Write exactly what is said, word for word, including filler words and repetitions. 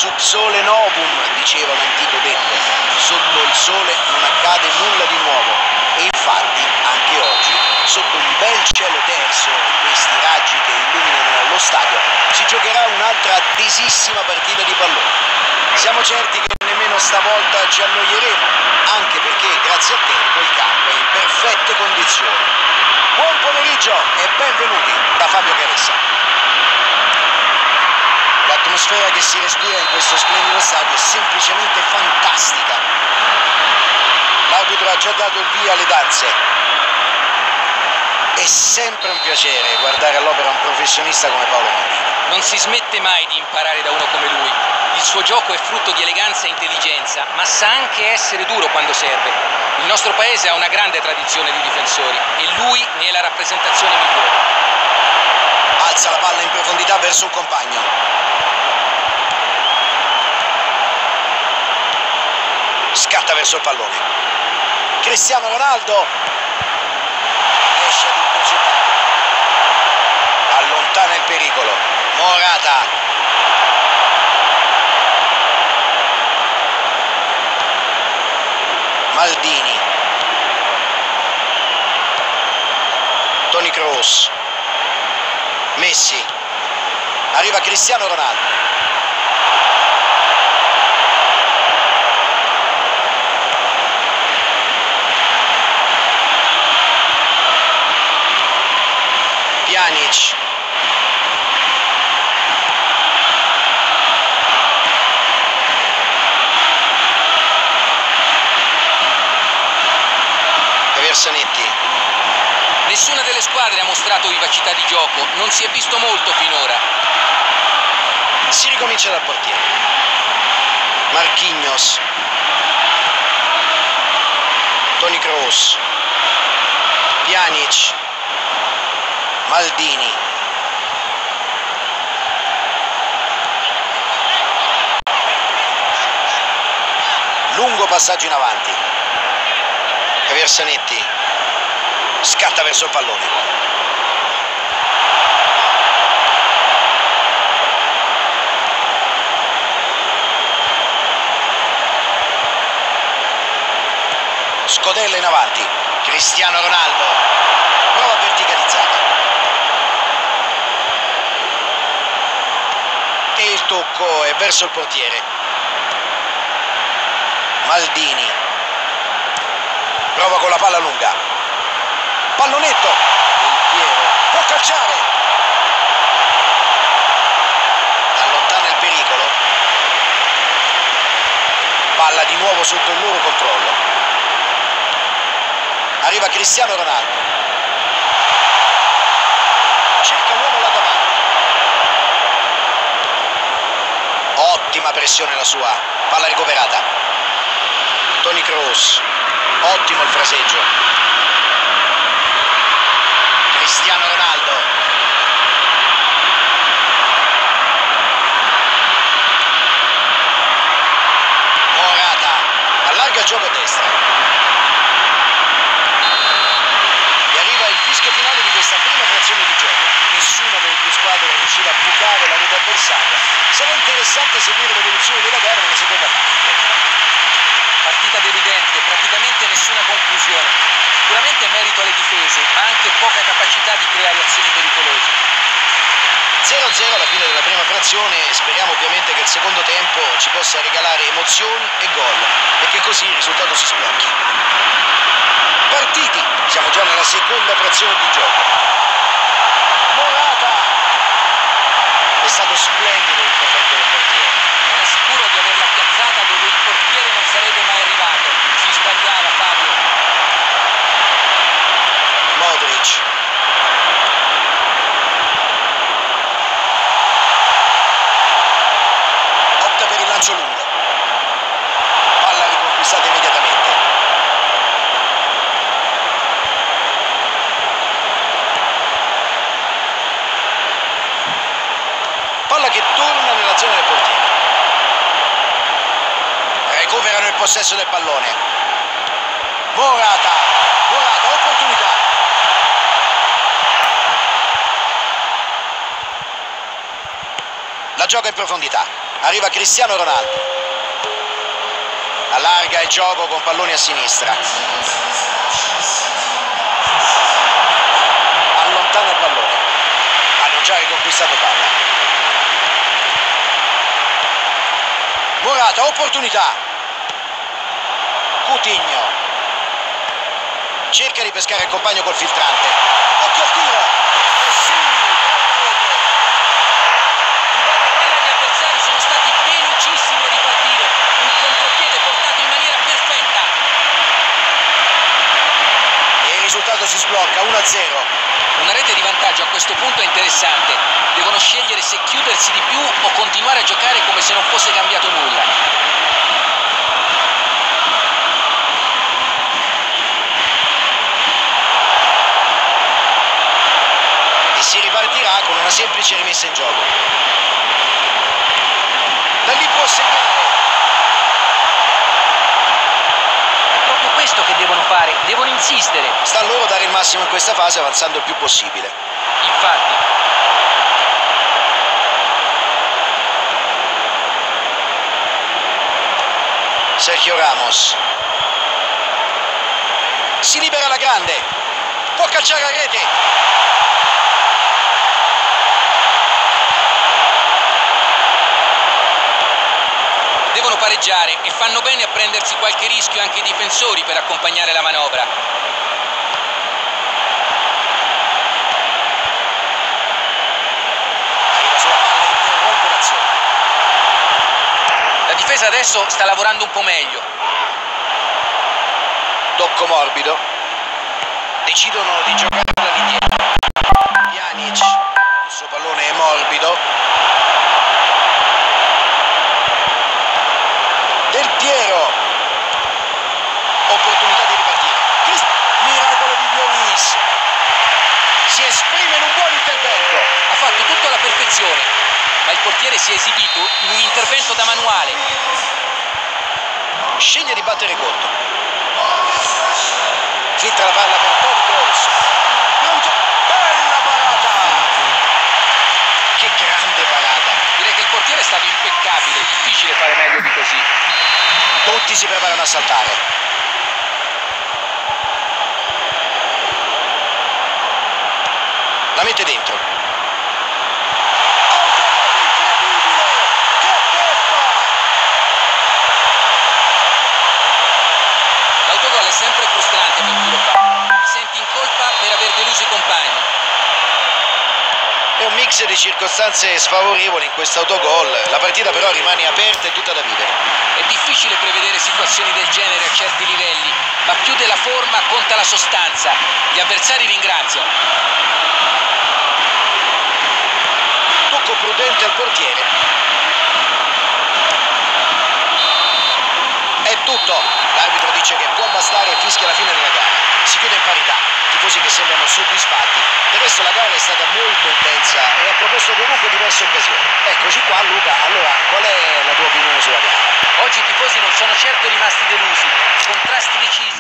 Sub sole novum, diceva un antico detto. Sotto il sole non accade nulla di nuovo. E infatti, anche oggi, sotto un bel cielo terso e questi raggi che illuminano lo stadio, si giocherà un'altra attesissima partita di pallone. Siamo certi che nemmeno stavolta ci annoieremo, anche perché grazie al tempo il campo è in perfette condizioni. Buon pomeriggio e benvenuti da Fabio Caressa. L'atmosfera che si respira in questo splendido stadio è semplicemente fantastica. L'arbitro ha già dato il via alle danze. È sempre un piacere guardare all'opera un professionista come Paolo Maldini. Non si smette mai di imparare da uno come lui. Il suo gioco è frutto di eleganza e intelligenza, ma sa anche essere duro quando serve. Il nostro paese ha una grande tradizione di difensori e lui ne è la rappresentazione migliore. Alza la palla in profondità verso un compagno. Scatta verso il pallone. Cristiano Ronaldo riesce ad intercettare. Allontana il pericolo. Morata. Maldini. Toni Kroos. Messi. Arriva Cristiano Ronaldo. Pjanic. Versanetti. Nessuna delle squadre ha mostrato vivacità di gioco, non si è visto molto finora. Si ricomincia dal portiere. Marquinhos. Toni Kroos. Pjanic. Maldini. Lungo passaggio in avanti. Versanetti. Scatta verso il pallone. Scodella in avanti. Cristiano Ronaldo. Prova a verticalizzare. E il tocco è verso il portiere. Maldini. Prova con la palla lunga. Pallonetto. Del Piero. Può calciare. Allontana il pericolo. Palla di nuovo sotto il loro controllo. Arriva Cristiano Ronaldo. Cerca l'uomo là davanti. Ottima pressione la sua. Palla recuperata. Toni Kroos. Ottimo il fraseggio. Cristiano Ronaldo. Morata. Allarga il gioco a destra. E arriva il fischio finale di questa prima frazione di gioco. Nessuna delle due squadre è riuscita a bucare la rete avversaria. Sarà interessante seguire l'evoluzione della gara nella seconda parte. Partita deludente, praticamente nessuna conclusione. Sicuramente merito alle difese, ma anche poca capacità di creare azioni pericolose. zero a zero alla fine della prima frazione. Speriamo ovviamente che il secondo tempo ci possa regalare emozioni e gol e che così il risultato si sblocchi. Partiti, siamo già nella seconda frazione di gioco. Morata. È stato splendido l'intervento del portiere. Era sicuro di averla piazzata dove il portiere non sarebbe mai arrivato. Si sbagliava, Fabio. Modric. Opta per il lancio lungo. Palla riconquistata immediatamente. Palla che torna nella zona del portiere. Recuperano il possesso del pallone. Morata. Morata, opportunità. La gioca in profondità. Arriva Cristiano Ronaldo, allarga il gioco con palloni a sinistra, allontana il pallone, hanno già riconquistato palla. Morata, opportunità, Coutinho cerca di pescare il compagno col filtrante, occhio al tiro, e sì, Gli avversari sono stati velocissimi a ripartire, un contropiede portato in maniera perfetta. E il risultato si sblocca, uno a zero. Una rete di vantaggio a questo punto è interessante. Devono scegliere se chiudersi di più o continuare a giocare come se non fosse cambiato nulla. E si ripartirà con una semplice rimessa in gioco. Da lì può segnare. È proprio questo che devono fare, devono insistere. Sta a loro dare il massimo in questa fase avanzando il più possibile. Infatti. Sergio Ramos si libera alla grande, può calciare a rete. Devono pareggiare e fanno bene a prendersi qualche rischio anche i difensori per accompagnare la manovra. Arriva sulla palla e interrompe l'azione. La difesa adesso sta lavorando un po' meglio. Tocco morbido, decidono di giocarla lì dietro. Pjanic, il suo pallone è morbido. Del Piero, opportunità di ripartire. Crist- miracolo di Lloris, si esprime in un buon intervento. Ha fatto tutto alla perfezione, ma il portiere si è esibito in un intervento da manuale. Sceglie di battere corto, filtra la palla per Toni Kroos. Pronto? Bella parata, che grande parata. Direi che il portiere è stato impeccabile, difficile fare meglio di così. Tutti si preparano a saltare. La mette dentro. Autogol incredibile! Che beffa! L'autogol è sempre frustrante per chi lo fa. Ti senti in colpa per aver deluso i compagni. È un mix di circostanze sfavorevoli in questo autogol. La partita però rimane aperta e tutta da vivere. È difficile prevedere situazioni del genere a certi livelli, ma più della forma conta la sostanza. Gli avversari ringraziano. Tocco prudente al portiere. È tutto. L'arbitro dice che può bastare e fischia la fine della gara. Si chiude in parità. Tifosi che sembrano soddisfatti. Del resto la gara è stata molto intensa e ha proposto comunque diverse occasioni. Eccoci qua, Luca. Allora, qual è la tua opinione sulla gara? Oggi i tifosi non sono certo rimasti delusi. Contrasti decisi.